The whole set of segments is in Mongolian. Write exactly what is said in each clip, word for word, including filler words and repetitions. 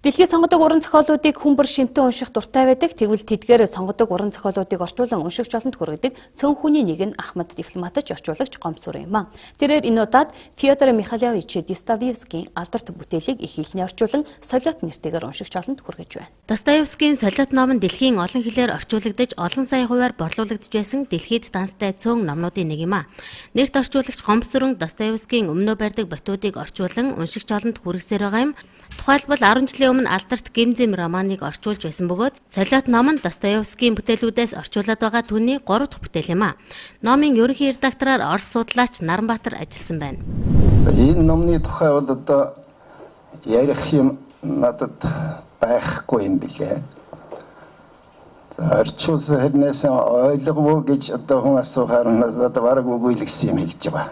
Дэлхийн сонгодог уран зохиолуудыг хүн бүр шимтэн унших дуртай байдаг. Тэгвэл тэдгээр сонгодог уран зохиолуудыг орчуулан уншигч олонд хүргэдэг цөөн хүний нэг нь Ахмад дипломатч орчуулагч Гомсүр юм а. Тэрээр энэ удаад Фёдор Михайлович Достоевскийн алдарт бүтээлийг их хэлний орчуулан солиот нэртэйгээр уншигч олонд хүргэж байна. Достоевскийн солиот ном нь дэлхийн олон хэлээр орчуулагдаж олон сая хувиар борлуулагдж байсан дэлхийд данстай цөөн номнуудын нэг юм а. Нэрт орчуулагч Гомсүр Достоевскийн өмнөө барьдаг ботуудыг орчуулан уншигч олонд хүргэсээр байгаа юм. Тухайлбал арван жилийн өмнө алдарт Гимзэм романыг орчуулж байсан бөгөөд солиот ном нь Достоевскийн бүтээлүүдээс орчуулад байгаа түүний гурав дахь бүтээл юм а. Номын ерөнхий редактораар Орос судлаач Наранбаатар ажилласан байна. Энэ номны тухай бол одоо ярих юм надад байхгүй юм билээ. Орчуулсан хэрнээс ойлгов гэж одоо хүн асуухаар надад бараг үгүй л гэсэн юм хэлж байгаа.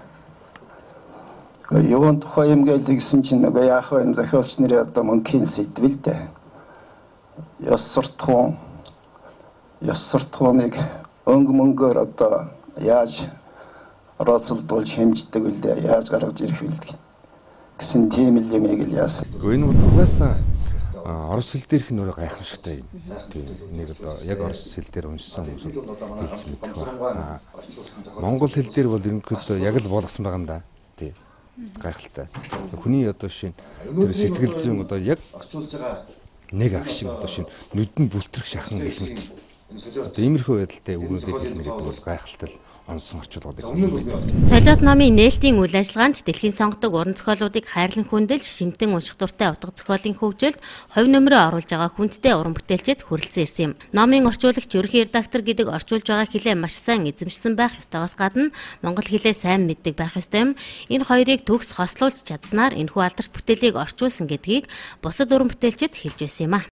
Юун тухай юм гээл гэсэн чинь нөгөө яах вэ, зохиолч нарын одоо мөнхийн сэдвэл дээ. Ёс суртахуун ёс суртахууныг өнгө мөнгөөр одоо яаж оролцуулж хэмждэг вэ дээ, яаж гаргаж ирэх вэ гэсэн тийм л юм ийг л яасан. Гэхдээ энэ бол угаасаа орос хэл дээрх нь өөрөө гайхамшигтай юм. Тийм нэг одоо яг орос хэл дээр уншсан хүмүүс хэлж мэдэх байна. Монгол хэл дээр бол ерөнхийдөө яг л болгосон байгаа юм да. Тийм гайхалтай. Хүний одоо шин тэр сэтгэл зүйн одоо яг нэг ах шиг одоо шин нүдэн бүлтрэх шахан гэх мэт. Одоо иймэрхүү байдалтай өгнүүдийг хэлнэ гэдэг бол гайхалтай онсон орчуулгуудыг хэлсэн байдаг. Солиот номын нээлтийн үйл ажиллагаанд дэлхийн сонгодог уран зохиолуудыг хайрлан хүндэлж шимтэн унших дуртай утга зохиолын хөгжилд хувь нэмрээ оруулж байгаа хүндтэй уран бүтээлчид хүрэлцэн ирсэн юм. Номын орчуулагч ерөнхий редактор гэдэг орчуулж байгаа хэлээ маш сайн эзэмшсэн байх ёстойгоос гадна монгол хэлээ сайн мэддэг байх ёстой юм. Энэ хоёрыг төгс хослуулж чадсанаар энэхүү алдарт бүтээлийг орчуулсан гэдгийг бусад уран бүтээлчид хэлж байсан юм а.